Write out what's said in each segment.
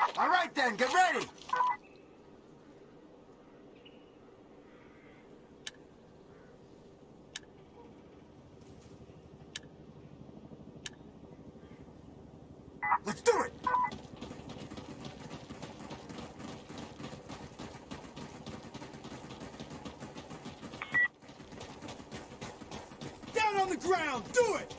All right then, get ready! Let's do it! Down on the ground! Do it!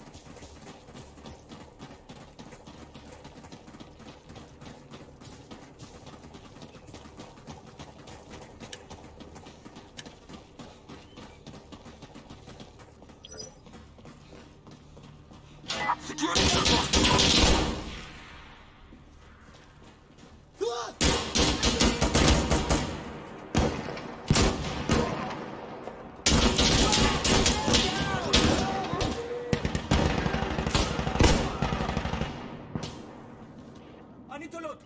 Secure the circle! Anito l'autre!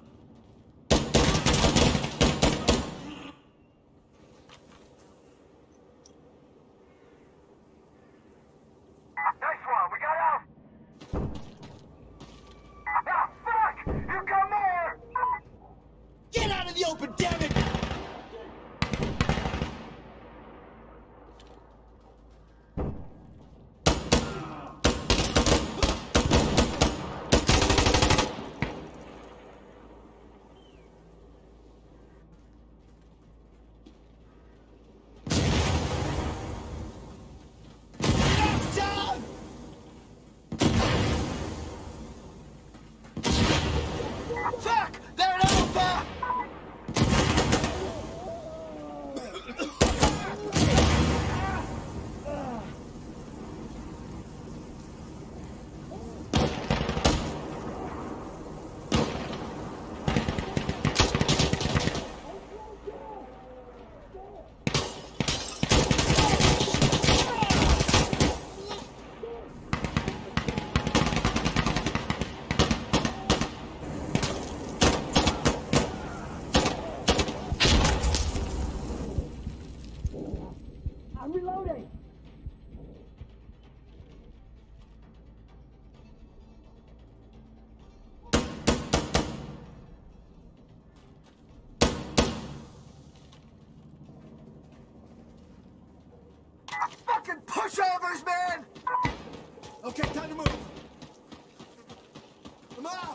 Nice one, we got out! Ah, fuck! You got more! Get out of the open, damn it! Fuck! They're an alpha! I'm reloading! Fucking pushovers, man! Okay, time to move. I'm up!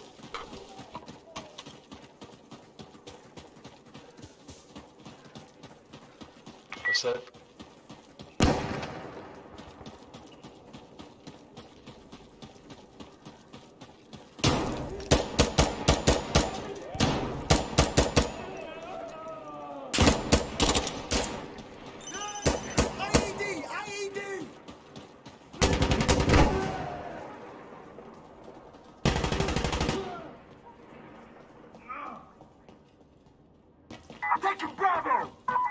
What's that? IED! IED! Take your Bravo!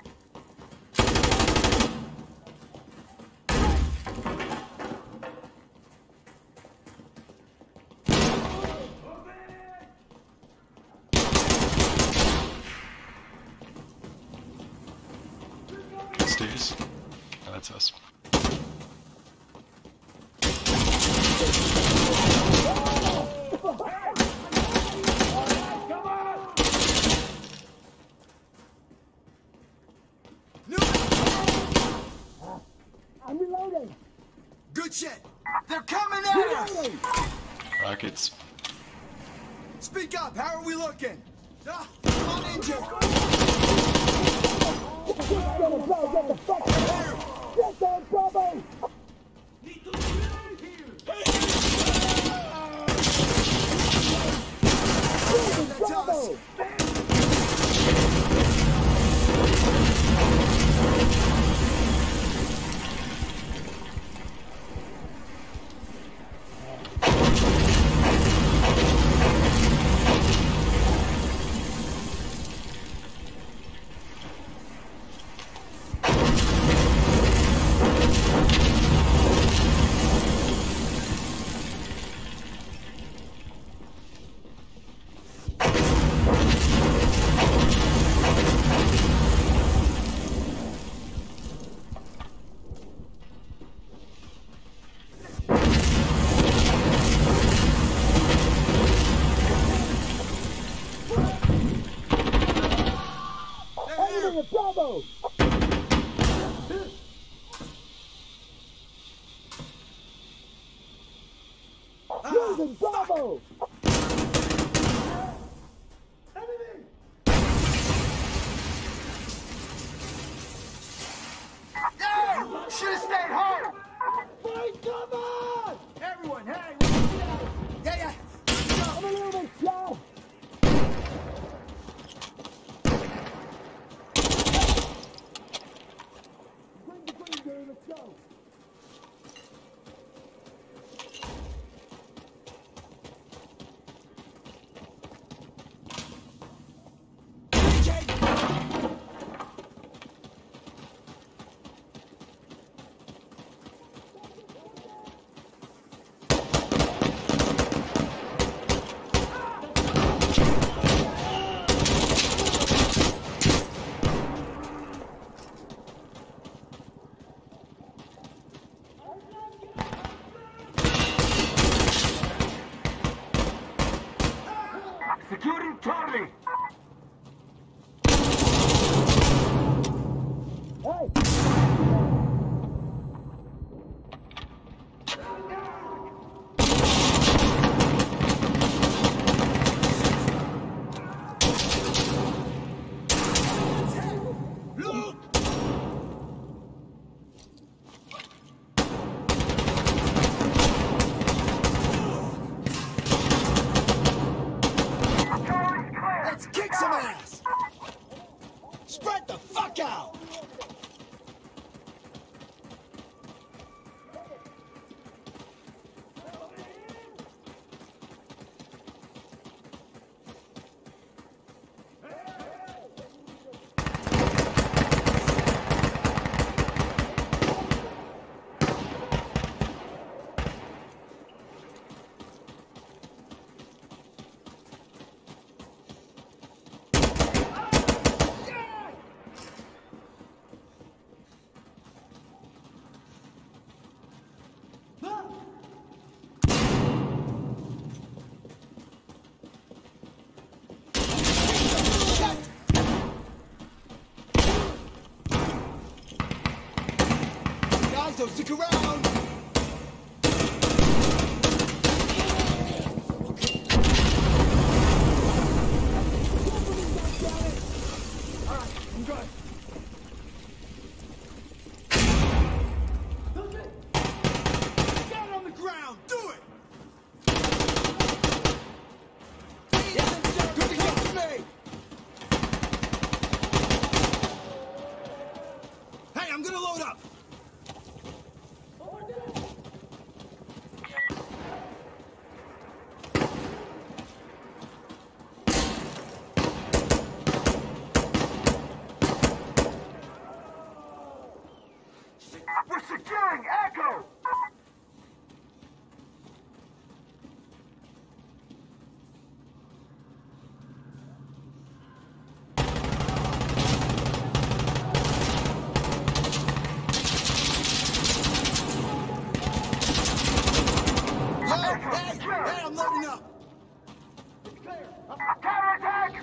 Stairs? Oh, that's us. I'm reloading! Good shit! They're coming at us! Rockets. Speak up, how are we looking? Ah, I'm injured! Get the fuck out of here! Get there, Bravo! That's us! Bravo! Losing Bravo! Yeah! Should've stayed home! Fight cover! Everyone, hey! Yeah. I'm a little bit slow. Bring the green, dude. Let's go. Securing Charlie! Hey! Let's kick some ass! Spread the fuck out! Guys, don't stick around! Alright, I'm good. Down on the ground! Do it! Good to go to me! Hey, I'm gonna load up! We're securing Echo! Hey, I'm loading up! It's clear! Counterattack!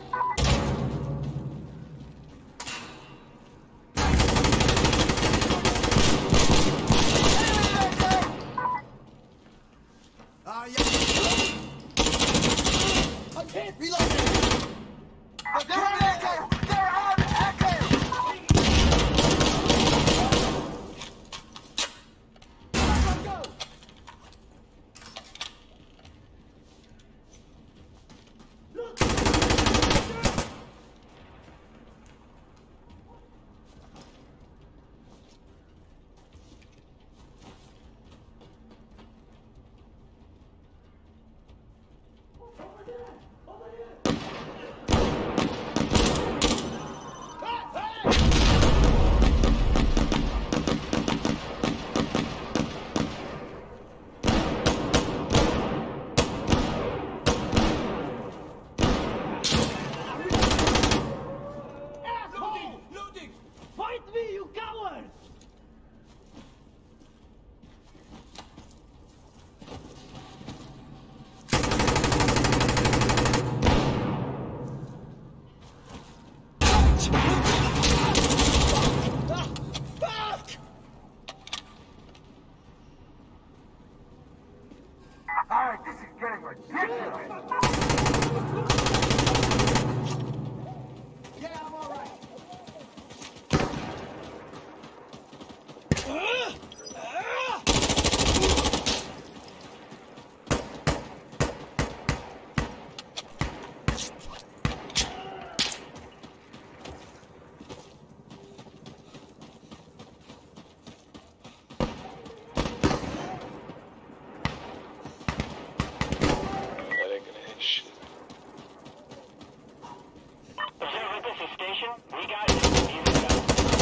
Yeah. I can't reload it! They're on Echo! They're on Echo! Let's go! station? We got it. Easy go.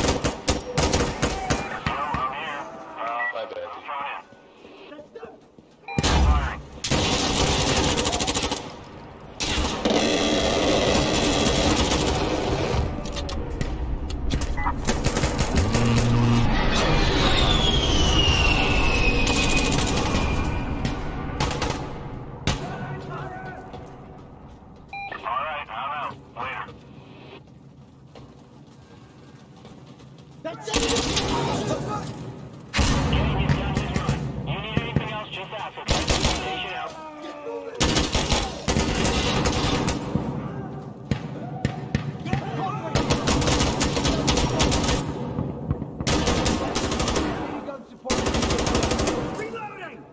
I'm here. My bad. Thrown in. Firing. Alright, I'm out. Later. That's it! Getting his done his run. You need anything else, just ask, okay? Station out. Gun support. Reloading!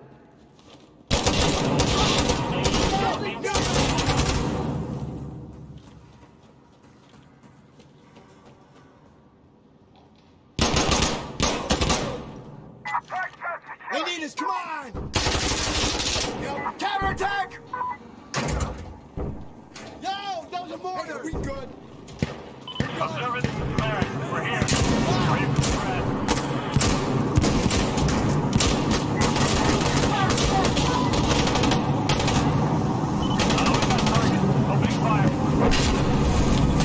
They need us, come on! Yo, counterattack! Yo, that was a mortar! We good? Observant, clearing. We're here. Ready for threat. We got target. Opening fire.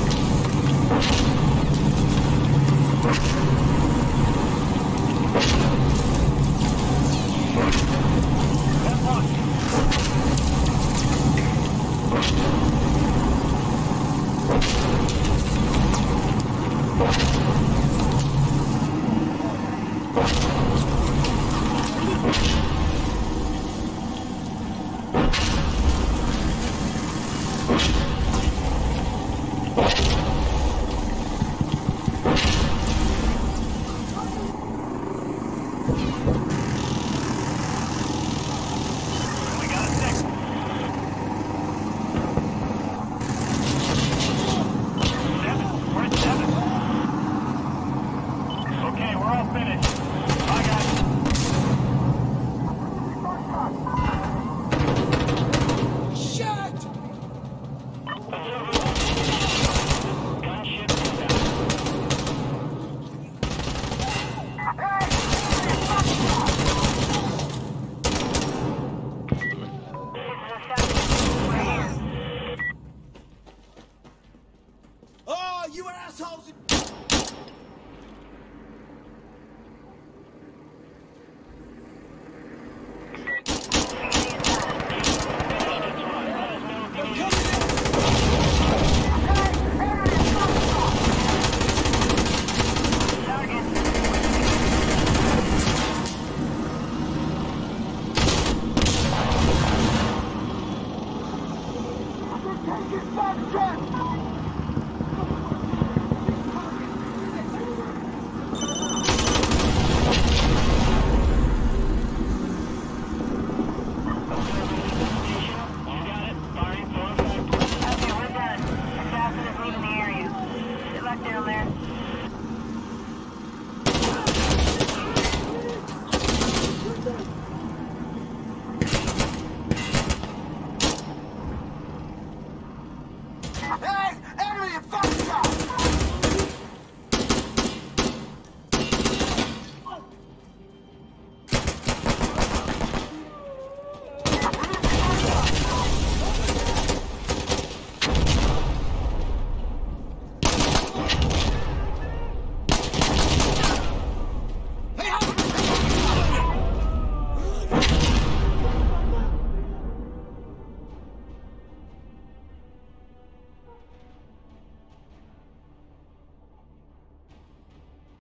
That's one. We got a six. Seven. We're at 7. Okay, we're all finished. Bye, guys. Shit! Gunship inbound. Oh, you assholes! Down there. Hey! Enemy in front!